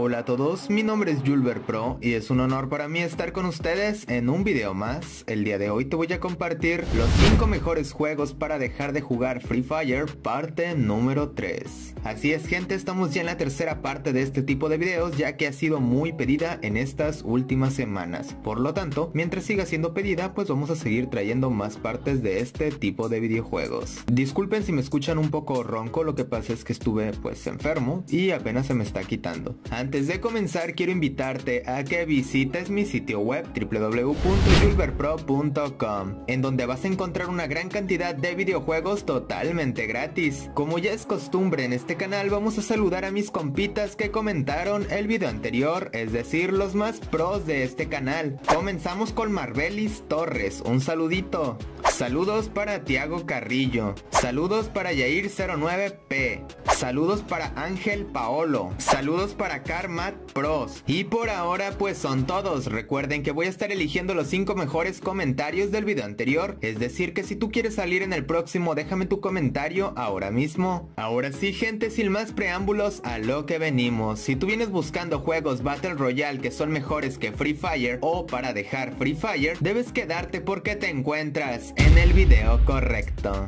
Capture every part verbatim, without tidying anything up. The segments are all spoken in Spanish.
Hola a todos, mi nombre es Julber Pro y es un honor para mí estar con ustedes en un video más. El día de hoy te voy a compartir los cinco mejores juegos para dejar de jugar Free Fire, parte número tres. Así es gente, estamos ya en la tercera parte de este tipo de videos, ya que ha sido muy pedida en estas últimas semanas. Por lo tanto, mientras siga siendo pedida, pues vamos a seguir trayendo más partes de este tipo de videojuegos. Disculpen si me escuchan un poco ronco, lo que pasa es que estuve pues enfermo y apenas se me está quitando. Antes de comenzar, quiero invitarte a que visites mi sitio web w w w punto julber pro punto com, en donde vas a encontrar una gran cantidad de videojuegos totalmente gratis. Como ya es costumbre en este canal, vamos a saludar a mis compitas que comentaron el video anterior, es decir, los más pros de este canal. Comenzamos con Marbelis Torres, un saludito. Saludos para Tiago Carrillo. Saludos para Yair cero nueve P. Saludos para Ángel Paolo. Saludos para Karmat Pros. Y por ahora pues son todos. Recuerden que voy a estar eligiendo los cinco mejores comentarios del video anterior. Es decir que si tú quieres salir en el próximo, déjame tu comentario ahora mismo. Ahora sí gente, sin más preámbulos, a lo que venimos. Si tú vienes buscando juegos Battle Royale que son mejores que Free Fire o para dejar Free Fire, debes quedarte porque te encuentras en el video correcto.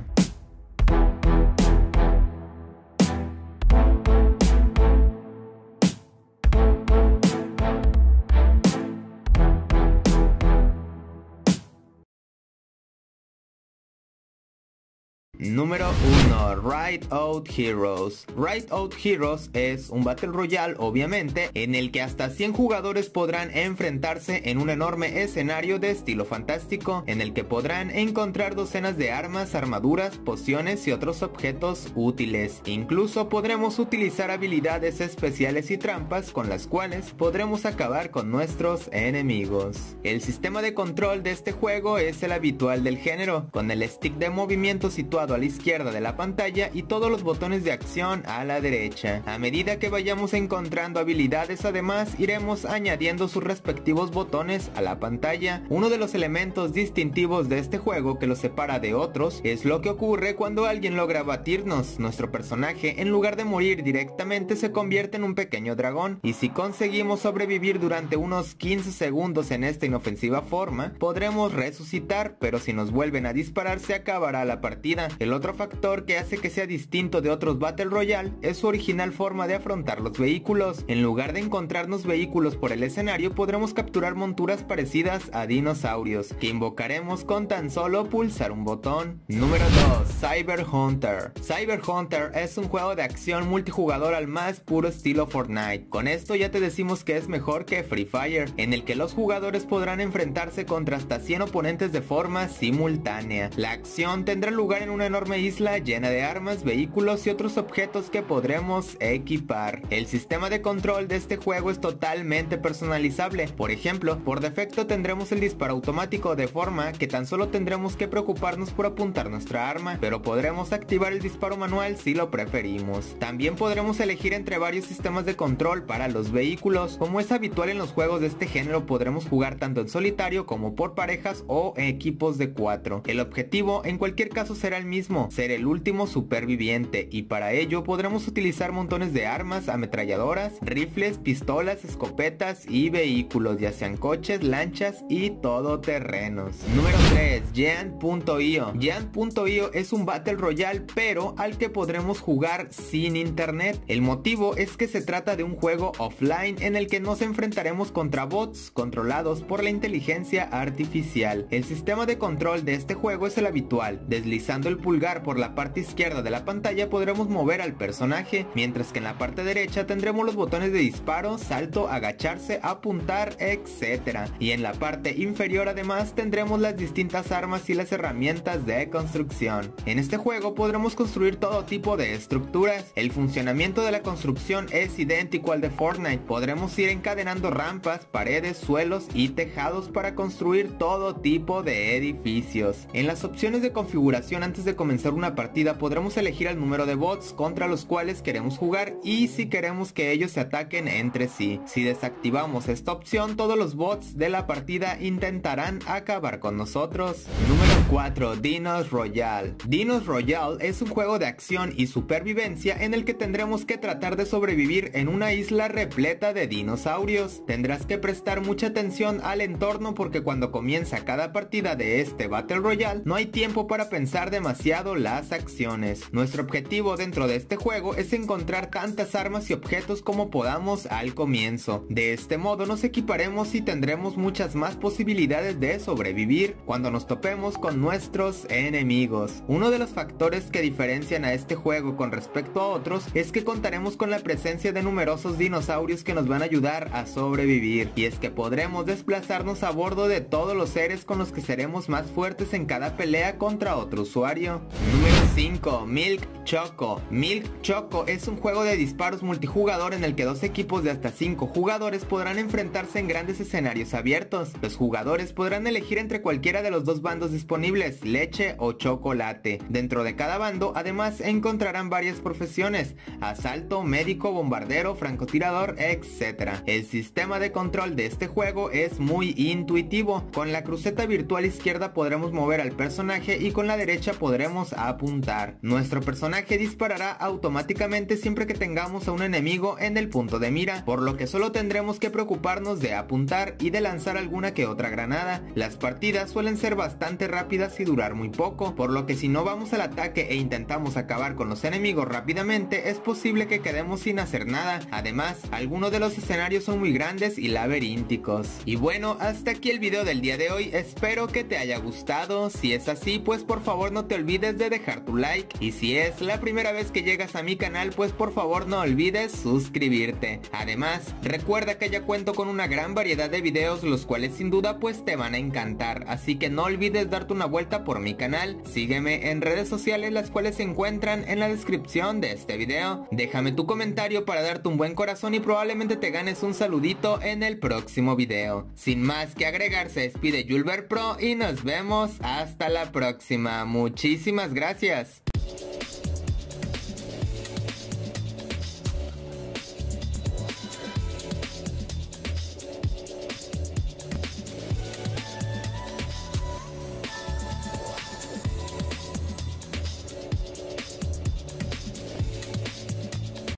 Número uno. Ride Out Heroes. Ride Out Heroes es un Battle Royale, obviamente, en el que hasta cien jugadores podrán enfrentarse en un enorme escenario de estilo fantástico, en el que podrán encontrar docenas de armas, armaduras, pociones y otros objetos útiles. Incluso podremos utilizar habilidades especiales y trampas con las cuales podremos acabar con nuestros enemigos. El sistema de control de este juego es el habitual del género, con el stick de movimiento situado a la izquierda de la pantalla y todos los botones de acción a la derecha. A medida que vayamos encontrando habilidades, además iremos añadiendo sus respectivos botones a la pantalla. Uno de los elementos distintivos de este juego que lo separa de otros es lo que ocurre cuando alguien logra batirnos. Nuestro personaje, en lugar de morir directamente, se convierte en un pequeño dragón, y si conseguimos sobrevivir durante unos quince segundos en esta inofensiva forma, podremos resucitar, pero si nos vuelven a disparar se acabará la partida. El otro factor que hace que sea distinto de otros Battle Royale es su original forma de afrontar los vehículos. En lugar de encontrarnos vehículos por el escenario, podremos capturar monturas parecidas a dinosaurios, que invocaremos con tan solo pulsar un botón. Número dos. Cyber Hunter. Cyber Hunter es un juego de acción multijugador al más puro estilo Fortnite. Con esto ya te decimos que es mejor que Free Fire, en el que los jugadores podrán enfrentarse contra hasta cien oponentes de forma simultánea. La acción tendrá lugar en una enorme isla llena de armas, vehículos y otros objetos que podremos equipar. El sistema de control de este juego es totalmente personalizable. Por ejemplo, por defecto tendremos el disparo automático, de forma que tan solo tendremos que preocuparnos por apuntar nuestra arma, pero podremos activar el disparo manual si lo preferimos. También podremos elegir entre varios sistemas de control para los vehículos. Como es habitual en los juegos de este género, podremos jugar tanto en solitario como por parejas o equipos de cuatro. El objetivo en cualquier caso será el mismo, ser el último superviviente, y para ello podremos utilizar montones de armas, ametralladoras, rifles, pistolas, escopetas y vehículos, ya sean coches, lanchas y todoterrenos. Número tres. Giant punto i o. Giant punto i o es un Battle Royale, pero al que podremos jugar sin internet. El motivo es que se trata de un juego offline en el que nos enfrentaremos contra bots controlados por la inteligencia artificial. El sistema de control de este juego es el habitual. Deslizando el pulgar por la parte izquierda de la pantalla podremos mover al personaje, mientras que en la parte derecha tendremos los botones de disparo, salto, agacharse, apuntar, etcétera. Y en la parte inferior además tendremos las distintas armas y las herramientas de construcción. En este juego podremos construir todo tipo de estructuras. El funcionamiento de la construcción es idéntico al de Fortnite. Podremos ir encadenando rampas, paredes, suelos y tejados para construir todo tipo de edificios. En las opciones de configuración antes de de comenzar una partida podremos elegir el número de bots contra los cuales queremos jugar y si queremos que ellos se ataquen entre sí. Si desactivamos esta opción, todos los bots de la partida intentarán acabar con nosotros. Número cuatro. Dinos Royale. Dinos Royale es un juego de acción y supervivencia en el que tendremos que tratar de sobrevivir en una isla repleta de dinosaurios. Tendrás que prestar mucha atención al entorno porque cuando comienza cada partida de este Battle Royale no hay tiempo para pensar demasiado las acciones. Nuestro objetivo dentro de este juego es encontrar tantas armas y objetos como podamos al comienzo. De este modo nos equiparemos y tendremos muchas más posibilidades de sobrevivir cuando nos topemos con nuestros enemigos. Uno de los factores que diferencian a este juego con respecto a otros es que contaremos con la presencia de numerosos dinosaurios que nos van a ayudar a sobrevivir, y es que podremos desplazarnos a bordo de todos los seres con los que seremos más fuertes en cada pelea contra otro usuario. Número cinco. Milk Choco. Milk Choco es un juego de disparos multijugador en el que dos equipos de hasta cinco jugadores podrán enfrentarse en grandes escenarios abiertos. Los jugadores podrán elegir entre cualquiera de los dos bandos disponibles, leche o chocolate. Dentro de cada bando además encontrarán varias profesiones: asalto, médico, bombardero, francotirador, etcétera. El sistema de control de este juego es muy intuitivo. Con la cruceta virtual izquierda podremos mover al personaje y con la derecha podremos apuntar. Nuestro personaje disparará automáticamente siempre que tengamos a un enemigo en el punto de mira, por lo que solo tendremos que preocuparnos de apuntar y de lanzar alguna que otra granada. Las partidas suelen ser bastante rápidas y durar muy poco, por lo que si no vamos al ataque e intentamos acabar con los enemigos rápidamente, es posible que quedemos sin hacer nada. Además, algunos de los escenarios son muy grandes y laberínticos. Y bueno, hasta aquí el video del día de hoy. Espero que te haya gustado. Si es así, pues por favor no te olvides de dejar tu like, y si es la primera vez que llegas a mi canal, pues por favor no olvides suscribirte. Además, recuerda que ya cuento con una gran variedad de videos, los cuales sin duda pues te van a encantar, así que no olvides darte una vuelta por mi canal. Sígueme en redes sociales, las cuales se encuentran en la descripción de este video. Déjame tu comentario para darte un buen corazón y probablemente te ganes un saludito en el próximo video. Sin más que agregar, se despide Julber Pro y nos vemos hasta la próxima. Muchísimas gracias.